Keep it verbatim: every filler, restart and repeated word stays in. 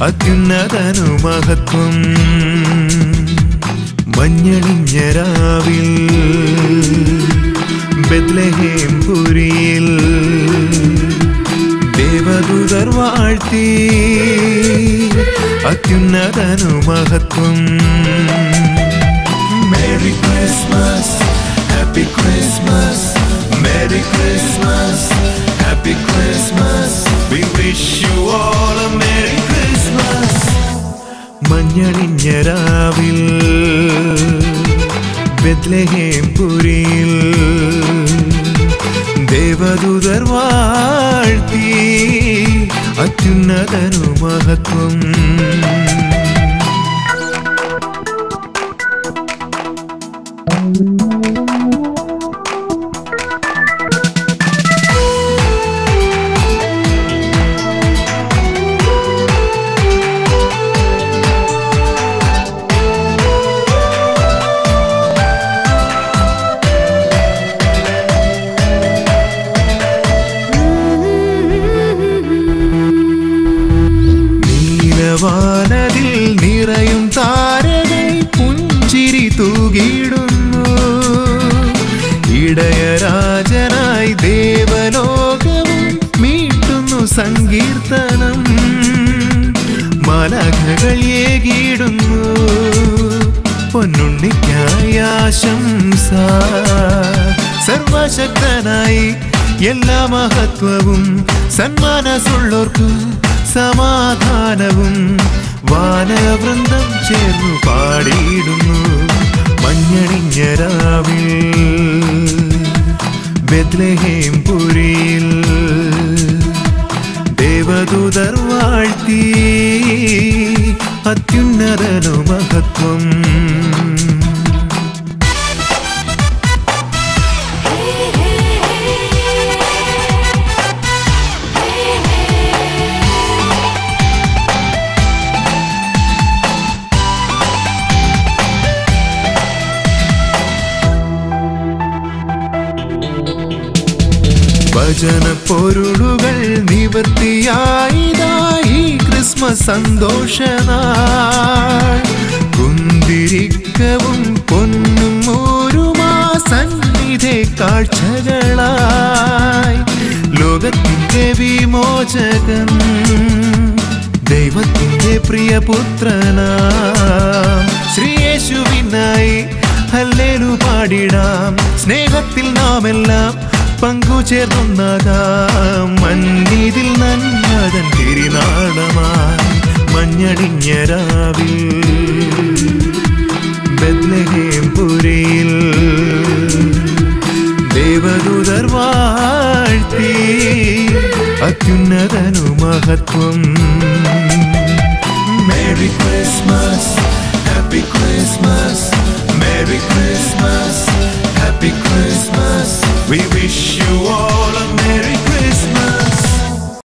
അത്യുന്നതനു മഹത്വം. മഞ്ഞണിഞ്ഞ രാവിൽ ബെത്ലഹേം പുരിയിൽ ദേവദൂതർ വാഴ്ത്തി അത്യുന്നതനു മഹത്വം. Merry Christmas, Happy Christmas, Merry Christmas, Happy Christmas. We wish you all a Merry Christmas. മഞ്ഞണിഞ്ഞ രാവിൽ ബെത്ലഹേം പുരിയിൽ ദേവദൂതർ വാഴ്ത്തി അത്യുന്നതനു മഹത്വം. വാനതിൽ നിറയും താരകൾ പുഞ്ചിരി തൂകിടുന്നു. ഇടയരാജനായി ദേവലോകവും മീട്ടുന്നു സങ്കീർത്തനം. മലകൾ ഏകിടുന്നു പൊന്നുണ്ണിക്കായി ആശംസ. സർവശക്തനായി എല്ലാ മഹത്വവും സന്മാനസുള്ളോർക്ക് സമാധാനവും വാനവൃന്ദം ചേർന്നു പാടിയിടുന്നു. മഞ്ഞണിഞ്ഞ രാവിൽ ബെത്ലഹേം പുരിയിൽ ദേവദൂതർ വാഴ്ത്തി അത്യുന്നതനു മഹത്വം. വചന പൊരുളുകൾ നിവൃത്തിയായിതായി ക്രിസ്മസ് സന്തോഷനാൾ. കുന്തിരിക്കവും പൊന്നും ഒരുമാ സന്നിധി കാഴ്ചകളായി. ലോകത്തിന്റെ വിമോചകൻ ദൈവത്തിന്റെ പ്രിയപുത്രനാം ശ്രീയേശുവിനായി ഹല്ലേലൂയ പാടിടാം. സ്നേഹത്തിൽ നാമെല്ലാം പങ്കുചേർന്നതാം. മന്നിതിൽ നന്മതൻ തിരുനാളമായി മഞ്ഞണിഞ്ഞ രാവിൽ ബെത്ലഹേം പുരിയിൽ ദേവദൂതർ വാഴ്ത്തി അത്യുന്നതനു മഹത്വം. Merry Christmas, Happy Christmas, Merry Christmas, Happy Christmas. We wish you all a Merry Christmas.